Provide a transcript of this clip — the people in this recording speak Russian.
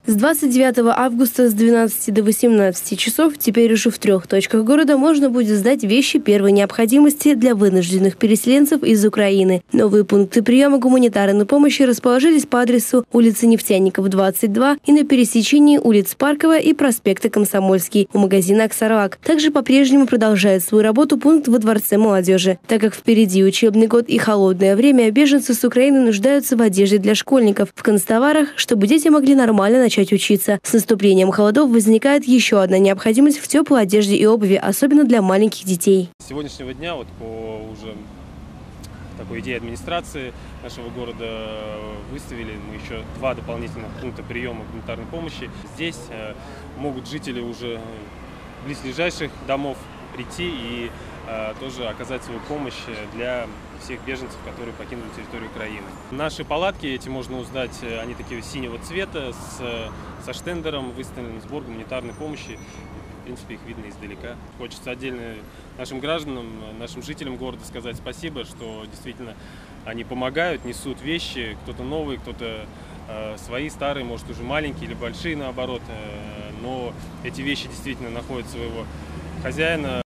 С 29 августа с 12 до 18 часов теперь уже в 3 точках города можно будет сдать вещи первой необходимости для вынужденных переселенцев из Украины. Новые пункты приема гуманитарной помощи расположились по адресу улицы Нефтяников, 22 и на пересечении улиц Паркова и проспекта Комсомольский у магазина «Аксарваг». Также по-прежнему продолжает свою работу пункт во Дворце молодежи. Так как впереди учебный год и холодное время, беженцы с Украины нуждаются в одежде для школьников, в канцтоварах, чтобы дети могли нормально начать учиться. С наступлением холодов возникает еще одна необходимость в теплой одежде и обуви, особенно для маленьких детей. С сегодняшнего дня, по уже такой идее администрации нашего города, выставили мы еще 2 дополнительных пункта приема гуманитарной помощи. Здесь могут жители уже близлежащих домов прийти и тоже оказать свою помощь для всех беженцев, которые покинули территорию Украины. Наши палатки эти можно узнать, они такие синего цвета, со штендером, выставлен сбор гуманитарной помощи. В принципе, их видно издалека. Хочется отдельно нашим гражданам, нашим жителям города сказать спасибо, что действительно они помогают, несут вещи, кто-то новый, кто-то свои, старые, может уже маленькие или большие наоборот, но эти вещи действительно находят своего хозяина.